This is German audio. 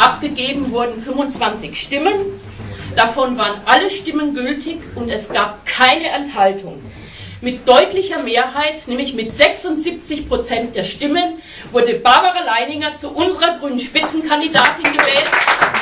Abgegeben wurden 25 Stimmen. Davon waren alle Stimmen gültig und es gab keine Enthaltung. Mit deutlicher Mehrheit, nämlich mit 76% der Stimmen, wurde Barbara Leininger zu unserer grünen Spitzenkandidatin gewählt.